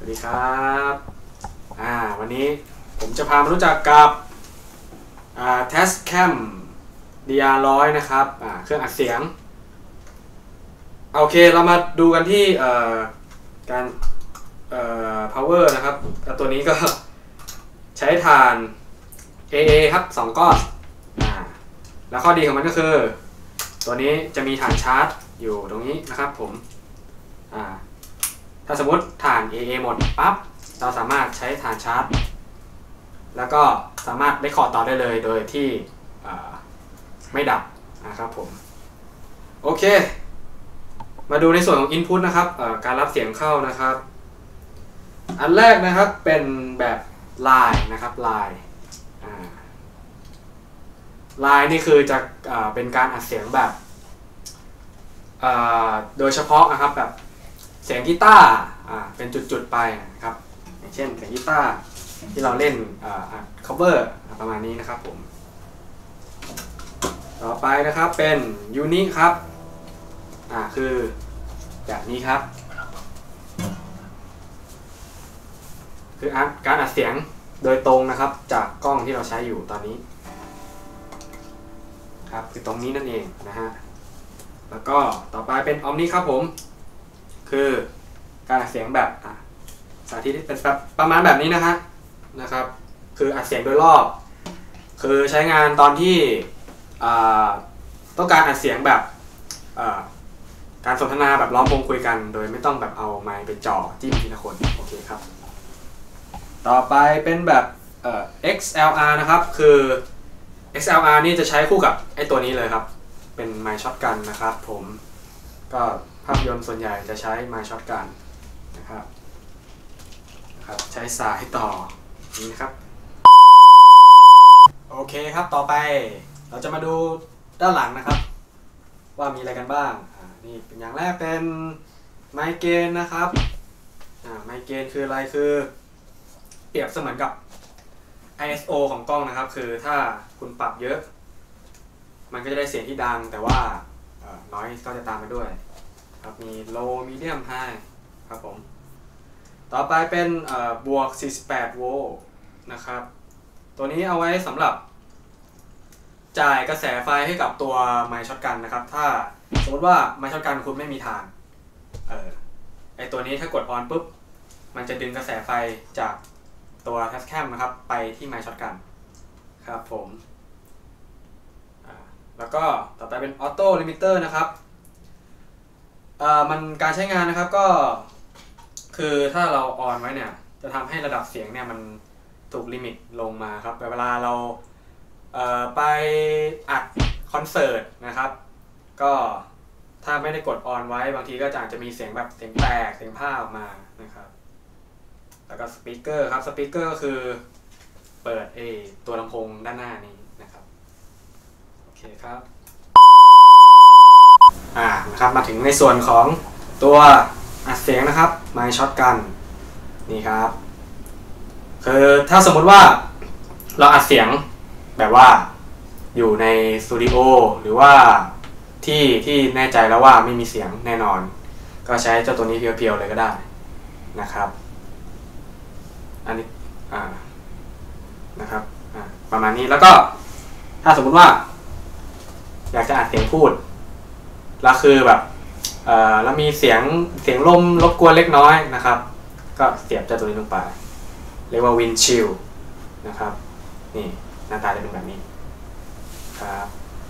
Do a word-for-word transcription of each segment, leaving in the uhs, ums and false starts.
วัสดีครับอ่าวันนี้ผมจะพามารู้จักกับอ่า Tascam ดี อาร์ หนึ่งร้อย นะครับอ่าเครื่องอัดเสียงโอเคเรามาดูกันที่เอ่อการเอ่อ power นะครับตัวนี้ก็ใช้ถ่าน เอ เอ ครับสองก้อนอ่าแล้วข้อดีของมันก็คือตัวนี้จะมีถ่านชาร์จอยู่ตรงนี้นะครับผมอ่าถ้าสมมติถ่าน เอ เอ หมดปั๊บเราสามารถใช้ถ่านชาร์จแล้วก็สามารถได้คอร์ดต่อได้เลยโดยที่ไม่ดับนะครับผมโอเคมาดูในส่วนของ Input นะครับการรับเสียงเข้านะครับอันแรกนะครับเป็นแบบ Line นะครับ Line Line นี่คือจะเป็นการอัดเสียงแบบโดยเฉพาะนะครับแบบเสียงกีตาร์เป็นจุดๆไปนะครับอย่างเช่นเสียงกีตาร์ที่เราเล่นอัด cover ประมาณนี้นะครับผมต่อไปนะครับเป็น Unit ครับอ่าคือแบบนี้ครับคือการอัดเสียงโดยตรงนะครับจากกล้องที่เราใช้อยู่ตอนนี้ครับคือตรงนี้นั่นเองนะฮะแล้วก็ต่อไปเป็น Omni ครับผมคือการอัดเสียงแบบสาธิตเป็นแบบประมาณแบบนี้นะฮะนะครับคืออัดเสียงโดยรอบคือใช้งานตอนที่ต้องการอัดเสียงแบบการสนทนาแบบล้อมวงคุยกันโดยไม่ต้องแบบเอาไมค์ไปจ่อจิ้มทีละคนโอเคครับต่อไปเป็นแบบ เอ็กซ์ แอล อาร์ นะครับคือ เอ็กซ์ แอล อาร์ นี่จะใช้คู่กับไอ้ตัวนี้เลยครับเป็นไมค์ช็อตกันนะครับผมก็ภาพยนตร์ส่วนใหญ่จะใช้ไมค์ช็อตกันนะครับนะครับใช้สายต่อนี้นะครับโอเคครับต่อไปเราจะมาดูด้านหลังนะครับว่ามีอะไรกันบ้างอ่านี่เป็นอย่างแรกเป็นไมค์เกนนะครับอ่าไมค์เกนคืออะไรคือเปรียบเสมือนกับ ไอ เอส โอ ของกล้องนะครับคือถ้าคุณปรับเยอะมันก็จะได้เสียงที่ดังแต่ว่าน้อยก็จะตามมาด้วยครับมี low medium high ครับผมต่อไปเป็นบวกสี่สิบแปดโวลต์นะครับตัวนี้เอาไว้สำหรับจ่ายกระแสไฟให้กับตัวไมค์ช็อตกันนะครับถ้าสมมติว่าไมค์ช็อตกันคุณไม่มีถ่านเออไอตัวนี้ถ้ากด on ปุ๊บมันจะดึงกระแสไฟจากตัว Tascam นะครับไปที่ไมค์ช็อตกันครับผมแล้วก็ต่อไปเป็น Auto Limiter นะครับมันการใช้งานนะครับก็คือถ้าเราออนไว้เนี่ยจะทำให้ระดับเสียงเนี่ยมันถูกลิมิตลงมาครับแต่เวลาเราไปอัดคอนเสิร์ตนะครับก็ถ้าไม่ได้กดออนไว้บางทีก็อาจจะมีเสียงแบบเสียงแตกเสียงผ้าออกมานะครับแล้วก็สปีกเกอร์ครับสปีกเกอร์ก็คือเปิดเอตัวลำโพงด้านหน้านี้นะครับโอเคครับอ่านะครับมาถึงในส่วนของตัวอัดเสียงนะครับไมค์ช็อตกันนี่ครับคือถ้าสมมติว่าเราอัดเสียงแบบว่าอยู่ในสตูดิโอหรือว่าที่ที่แน่ใจแล้วว่าไม่มีเสียงแน่นอนก็ใช้เจ้าตัวนี้เพียวๆเลยก็ได้นะครับอันนี้อ่านะครับอ่าประมาณนี้แล้วก็ถ้าสมมุติว่าอยากจะอัดเสียงพูดแล้วคือแบบเอ่อแล้วมีเสียงเสียงลมรบกวนเล็กน้อยนะครับก็เสียบเจ้าตัวนี้ลงไปเรียกว่าวินชิลนะครับนี่หน้าตาจะเป็นแบบนี้ครับ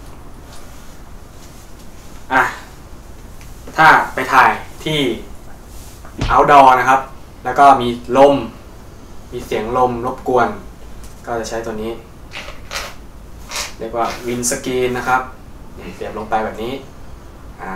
อ่ะถ้าไปถ่ายที่ outdoor นะครับแล้วก็มีลมมีเสียงลมรบกวนก็จะใช้ตัวนี้เรียกว่าวินสกรีนนะครับเสียบลงไปแบบนี้อ่า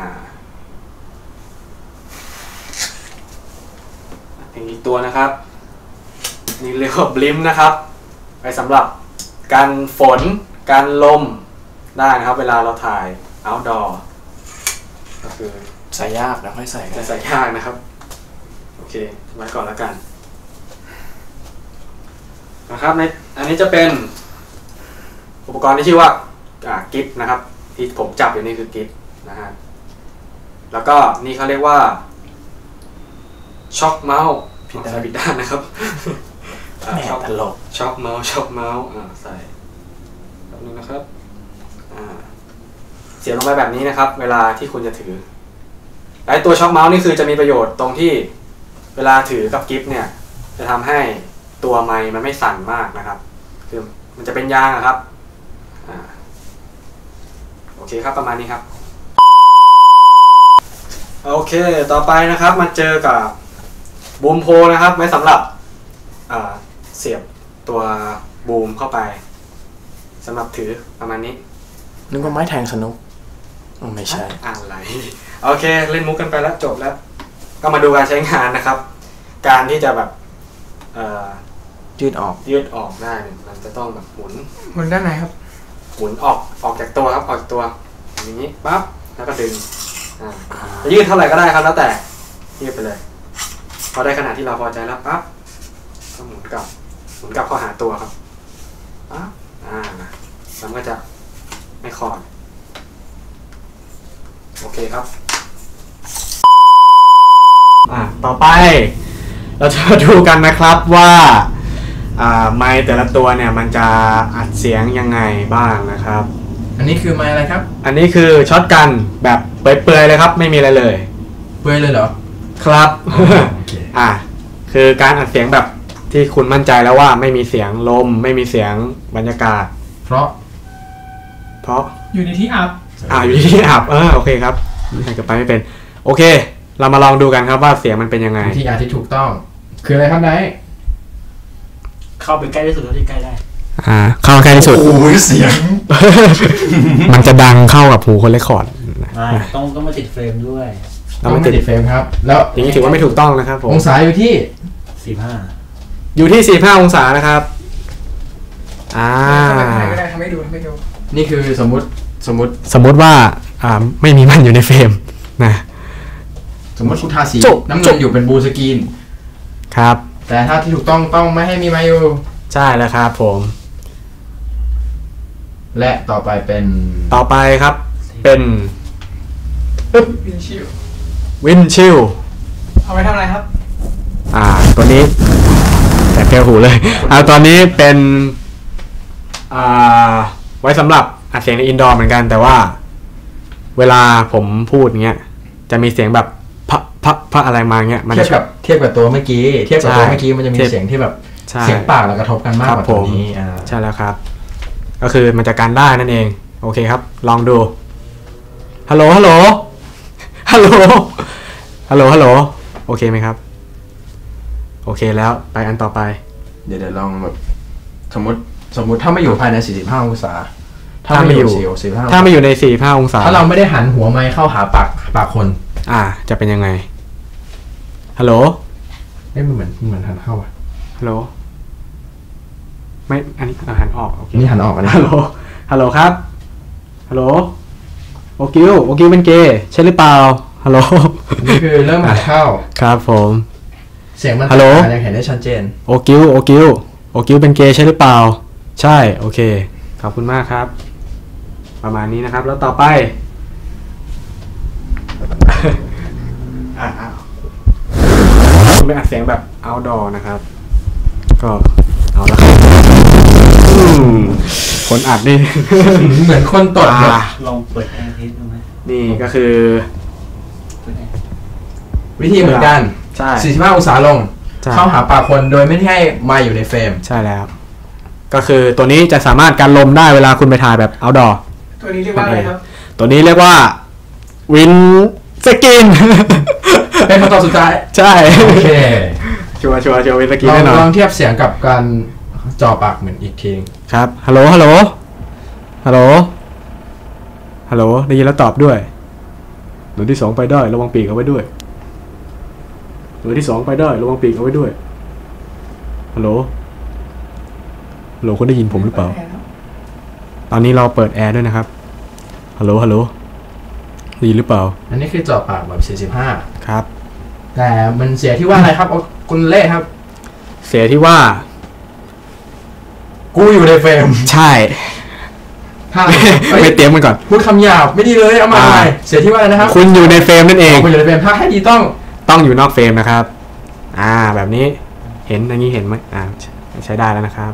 อีกตัวนะครับนี่เรียกว่าบลิมนะครับไปสำหรับการฝนการลมได้นะครับเวลาเราถ่าย outdoor ก็คือใส่ยากแล้วค่อยใส่จะใส่ยากนะครับโอเคไว้ก่อนแล้วกันนะครับในอันนี้จะเป็นอุปกรณ์ที่ชื่อว่ากิฟต์นะครับที่ผมจับอยู่นี่คือกิฟต์นะฮะแล้วก็นี่เขาเรียกว่าช็อคเมาส์ พีใส่ผิดด้านนะครับช็อปตลกช็อปเมาส์ช็อปเมาส์อ่าใส่แบบนึงนะครับอ่าเสียบลงไปแบบนี้นะครับเวลาที่คุณจะถือและตัวช็อปเมาส์นี่คือจะมีประโยชน์ตรงที่เวลาถือกับกิฟต์เนี่ยจะทำให้ตัวไมค์มันไม่สั่นมากนะครับคือมันจะเป็นยางครับอ่าโอเคครับประมาณนี้ครับโอเคต่อไปนะครับมาเจอกับบูมโพนะครับไว้สำหรับเสียบตัวบูมเข้าไปสำหรับถือประมาณนี้นึกว่าไม้แทงสนุกไม่ใช่อะไรโอเคเล่นมุกกันไปแล้วจบแล้วก็มาดูการใช้งานนะครับการที่จะแบบยืดออกยืดออกได้มันจะต้องแบบหมุนหมุนด้านไหนครับหมุนออกออกจากตัวครับออกจากตัวอย่างนี้ปั๊บแล้วก็ดึงจะยืดเท่าไหร่ก็ได้ครับแล้วแต่ยืดไปเลยพอได้ขนาดที่เราพอใจแล้วปั๊บก็หมุนกลับหมุนกลับเข้าหาตัวครับปั๊บอ่าแล้วก็จะไม่คลอนโอเคครับอ่าต่อไปเราจะมาดูกันนะครับว่าอ่าไมค์แต่ละตัวเนี่ยมันจะอัดเสียงยังไงบ้างนะครับอันนี้คือไมค์อะไรครับอันนี้คือช็อตกันแบบเปื่อยๆเลยครับไม่มีอะไรเลยเปื่อยเลยเหรอครับอ่าคือการอัดเสียงแบบที่คุณมั่นใจแล้วว่าไม่มีเสียงลมไม่มีเสียงบรรยากาศเพราะเพราะอยู่ในที่อับอ่าอยู่ในที่อับเออโอเคครับใส่กลับไปไม่เป็นโอเคเรามาลองดูกันครับว่าเสียงมันเป็นยังไงที่อัดที่ถูกต้องคืออะไรครับนายเข้าไปใกล้ที่สุดเท่าที่ใกล้ได้อ่าเข้าใกล้ที่สุดโอ้ยเสียงมันจะดังเข้ากับหูคนเรคคอร์ดไม่ต้องต้องมาติดเฟรมด้วยต้องมาติดเฟรมครับแล้วอย่างนี้ถือว่าไม่ถูกต้องนะครับผมองศาอยู่ที่สี่สิบห้าอยู่ที่สี่สิบห้าองศานะครับอ่าก็ได้ทำให้ดูทำให้ดูนี่คือสมมติสมมติสมมติว่าอ่าไม่มีมันอยู่ในเฟรมนะสมมติคุณทาสีน้ำเงินอยู่เป็นบลูสกรีนครับแต่ถ้าที่ถูกต้องต้องไม่ให้มีไมค์อยู่ใช่แล้วครับผมและต่อไปเป็นต่อไปครับเป็นวินชิลวินชิลเอาไว้ทำอะไรครับอ่าตัวนี้แต่แก้วหูเลยเอาตอนนี้เป็นอ่าไว้สำหรับอัดเสียงในอินดอร์เหมือนกันแต่ว่าเวลาผมพูดเงี้ยจะมีเสียงแบบพะพะพะอะไรมาเงี้ยมันเทียบกับเทียบกับตัวเมื่อกี้เทียบกับตัวเมื่อกี้มันจะมีเสียงที่แบบเสียงปากแล้วกระทบกันมากกว่าตัวนี้ใช่แล้วครับก็คือมันจะการได้นั่นเองโอเคครับลองดูฮัลโหลฮัลโหลฮัลโหลฮัลโหลฮัลโหลโอเคไหมครับโอเคแล้วไปอันต่อไปเดี๋ยวเดี๋ยวลองแบบสมมติสมมติถ้าไม่อยู่ภายในสี่สิบห้าองศาถ้าไม่อยู่ถ้าไม่อยู่ในสี่สิบห้าองศาถ้าเราไม่ได้หันหัวไมค์เข้าหาปากปากคนอ่าจะเป็นยังไงฮัลโหลไม่เหมือนเหมือนหันเข้าอ่ะฮัลโหลไม่อันนี้หันออกโอเคนี่หันออกอันนี้ฮัลโหลฮัลโหลครับฮัลโหลโอกิวโอกิวเป็นเกย์ใช่หรือเปล่าฮัลโหลนี่คือเริ่มหันเข้าครับผมเสียงมันยังเห็นได้ชัดเจนโอกิวโอกิวโอกิวเป็นเกย์ใช่หรือเปล่าใช่โอเคขอบคุณมากครับประมาณนี้นะครับแล้วต่อไปคุณไปอัดเสียงแบบ outdoor นะครับก็เอาละครับคนอัดนี่เหมือนคนตดลองเปิดแอร์เทสดูไหมนี่ก็คือวิธีเหมือนกันใช่สี่สิบห้าองศาลงเข้าหาปากคนโดยไม่ให้มาอยู่ในเฟรมใช่แล้วก็คือตัวนี้จะสามารถกันลมได้เวลาคุณไปถ่ายแบบ outdoor ตัวนี้เรียกว่าอะไรครับตัวนี้เรียกว่าวินสกินเป็นคำตอบสุดท้ายใช่โอเคชัวร์ชัวร์ชัวร์วินสกินแน่นอนลองเทียบเสียงกับการจ่อปากเหมือนอีกทีครับฮัลโหลฮัลโหลฮัลโหลฮัลโหลได้ยินแล้วตอบด้วยหน่วยที่สองไปได้ระวังปีกเอาไว้ด้วยหน่วยที่สองไปได้ระวังปีกเอาไว้ด้วยฮัลโหลฮัลโหลคุณได้ยินผมหรือเปล่าตอนนี้เราเปิดแอร์ด้วยนะครับฮัลโหลฮัลโหลได้ยินหรือเปล่าอันนี้คือจ่อปากแบบสี่สิบห้าครับแต่มันเสียที่ว่าอะไรครับคุณเล่ครับเสียที่ว่ากูอยู่ในเฟรมใช่ไปเตรียมมันก่อนพูดคำหยาบไม่ดีเลยเอามาเสียที่ว่าอะไรนะครับคุณอยู่ในเฟรมนั่นเองคุณอยู่ในเฟรมถ้าให้ดีต้องต้องอยู่นอกเฟรมนะครับอ่าแบบนี้เห็นอย่างนี้เห็นไหมอ่าใช้ได้แล้วนะครับ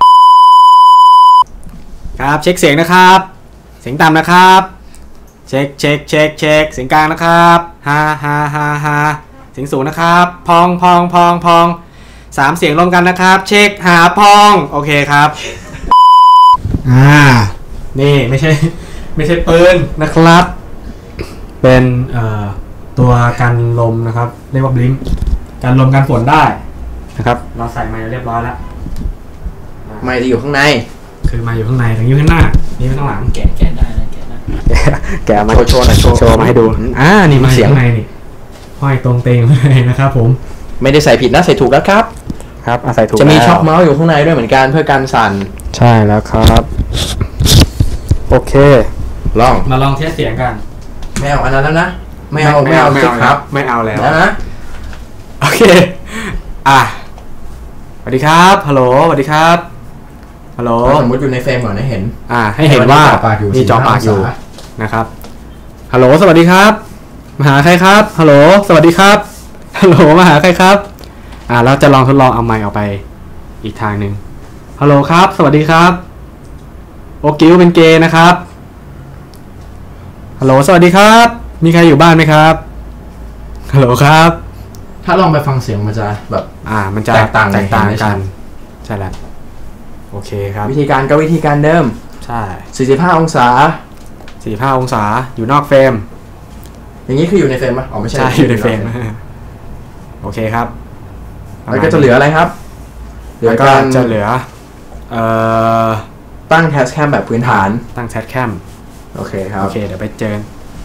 ครับเช็คเสียงนะครับเสียงต่ำนะครับเช็คเช็คเช็คเช็คเสียงกลางนะครับฮ่าฮ่าฮ่าฮ่าเสียงสูงนะครับพองพองพองพองสามเสียงรวมกันนะครับเช็คหาพองโอเคครับอ่านี่ไม่ใช่ไม่ใช่ปืนนะครับเป็นเอ่อตัวกันลมนะครับเรียกว่าบลิงกันลมกันฝนได้นะครับเราใส่ไมค์เรียบร้อยแล้วไมค์จะอยู่ข้างในคือไมค์อยู่ข้างในถึงอยู่ข้างหน้านี่ไม่ต้องหลังแกะแกะได้นะแกะได้แกะมาโชว์หน่อยโชว์มาให้ดูอ่านี่มาเสียงในนี่ห้อยตรงเตงเลยนะครับผมไม่ได้ใส่ผิดนะใส่ถูกแล้วครับครับใส่ถูกจะมีช็อคเมาส์อยู่ข้างในด้วยเหมือนกันเพื่อการสั่นใช่แล้วครับโอเคลองมาลองเทสเสียงกันไม่เอาอันนั้นแล้วนะไม่เอาไม่เอาไม่เอาครับไม่เอาแล้วนะโอเคอ่ะสวัสดีครับฮัลโหลสวัสดีครับฮัลโหลสมมติอยู่ในเฟรมก่อนให้เห็นอ่าให้เห็นว่ามีจอปากอยู่นะครับฮัลโหลสวัสดีครับมาหาใครครับฮัลโหลสวัสดีครับฮัลโหลมาหาใครครับอ่าเราจะลองทดลองเอาไมค์ออกไปอีกทางหนึ่งฮัลโหลครับสวัสดีครับโอกิวเป็นเกย์นะครับฮัลโหลสวัสดีครับมีใครอยู่บ้านไหมครับฮัลโหลครับถ้าลองไปฟังเสียงมันจะแบบอ่ามันจะแตกต่างแตกต่างกันใช่แล้วโอเคครับวิธีการก็วิธีการเดิมใช่สี่สิบห้าองศาสี่สิบห้าองศาอยู่นอกเฟรมอย่างนี้คืออยู่ในเฟรมไหมอ๋อไม่ใช่ใช่อยู่ในเฟรมโอเคครับแล้วก็จะเหลืออะไรครับแล้วก็จะเหลือเอ่อตั้งแทสแคมแบบพื้นฐานตั้งแทสแคมโอเคครับโอเคเดี๋ยวไปเจอ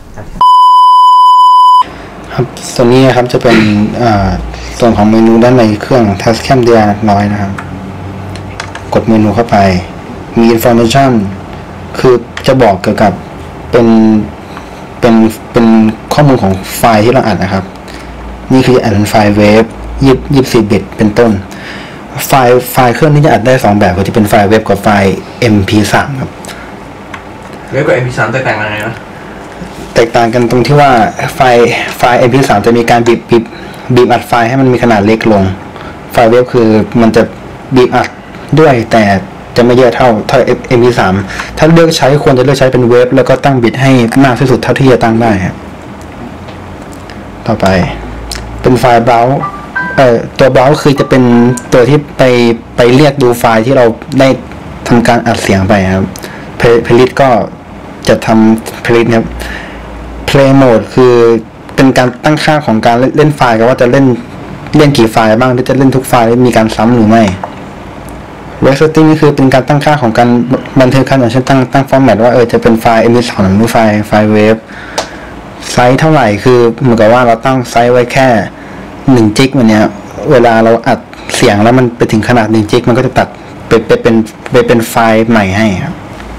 ครับตัวนี้ครับจะเป็นส่วนของเมนูด้านในเครื่อง Tascam เดียน้อยนะครับกดเมนูเข้าไปมี information คือจะบอกเกี่ยวกับเป็นเป็นเป็นข้อมูลของไฟล์ที่เราอัดนะครับนี่คืออัดเป็นไฟล์เวฟยี่สิบสี่บิตเป็นต้นไฟล์ไฟล์เครื่องนี้จะอัดได้สองแบบก็จะเป็นไฟล์เวฟกับไฟล์ เอ็ม พี สาม ครับเวฟกับ เอ็ม พี สาม แตกต่างกันยังไงนะแตกต่างกันตรงที่ว่าไฟล์ไฟล์ เอ็ม พี สาม จะมีการบีบบีบบีบอัดไฟล์ให้มันมีขนาดเล็กลงไฟล์เวฟคือมันจะบีบอัดด้วยแต่จะไม่เยอะเท่าเท่า เอ็ม พี สาม ถ้าเลือกใช้ควรจะเลือกใช้เป็นเวฟแล้วก็ตั้งบิตให้มากที่สุดเท่าที่จะตั้งได้ครับต่อไปเป็นไฟล์เบราว์เอ่อตัวเบราว์คือจะเป็นตัวที่ไปไปเรียกดูไฟล์ที่เราได้ทำการอัดเสียงไปครับเพลิตก็จะทำเพลิตครับ play mode คือเป็นการตั้งค่าของการเล่นไฟล์กันว่าจะเล่นเล่นกี่ไฟล์บ้างหรือจะเล่นทุกไฟล์มีการซ้ำหรือไม่ Rate setting นี่คือเป็นการตั้งค่าของการบันทึกการอย่างเช่นตั้งตั้งฟอร์แมตว่าเออจะเป็นไฟล์ เอ็ม พี สาม หรือไฟล์ไฟล์เวฟไซส์เท่าไหร่คือเหมือนกับว่าเราตั้งไซส์ไว้แค่หนึ่งจิกวันเนี้ยเวลาเราอัดเสียงแล้วมันไปถึงขนาดหนึ่งจิกมันก็จะตัดไปไปเป็นไปเป็นไฟล์ใหม่ให้ครับ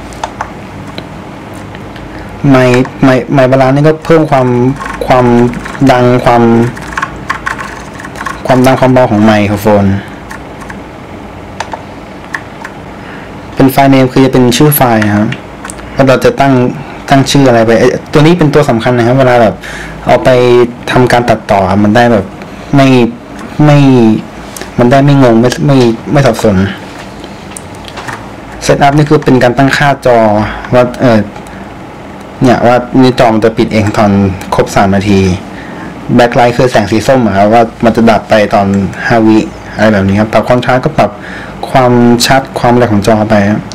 ไมค์ไมค์ไมค์บาลานซ์นี่ก็เพิ่มความความดังความความดังความเบาของไมโครโฟนเป็นไฟล์เนมคือจะเป็นชื่อไฟล์นะครับว่าเราจะตั้งตั้งชื่ออะไรไปตัวนี้เป็นตัวสำคัญนะครับเวลาแบบเอาไปทำการตัดต่อมันได้แบบไม่ไม่มันได้ไม่งงไม่ไม่ไม่สับสนเซตอัพนี่คือเป็นการตั้งค่าจอว่าเออเนี่ยว่านี่จอมันจะปิดเองตอนครบสามนาทีแบ็คไลท์คือแสงสีส้มครับว่ามันจะดับไปตอนห้าวิอะไรแบบนี้ครับปรับคอนทราสต์ก็ปรับความชัดความอะไรของจอไป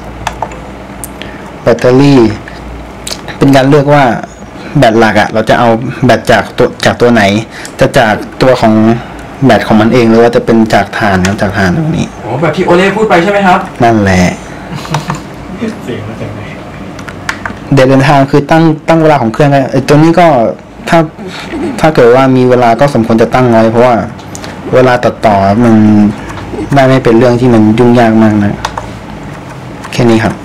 แบตเตอรี่เป็นการเลือกว่าแบตหลักอะเราจะเอาแบตจากตัวจากตัวไหนจะจากตัวของแบตของมันเองหรือว่าจะเป็นจากถ่านครับจากถ่านตรงนี้โอ้แบบที่โอเล่พูดไปใช่ไหมครับนั่นแหละเสียงมาจากไหนเดินทางคือตั้งตั้งเวลาของเครื่องไอ้ตัวนี้ก็ถ้าถ้าเกิดว่ามีเวลาก็สมควรจะตั้งน้อยเพราะว่าเวลาตัดต่อมันได้ไม่เป็นเรื่องที่มันยุ่งยากมากนะแค่นี้ครับ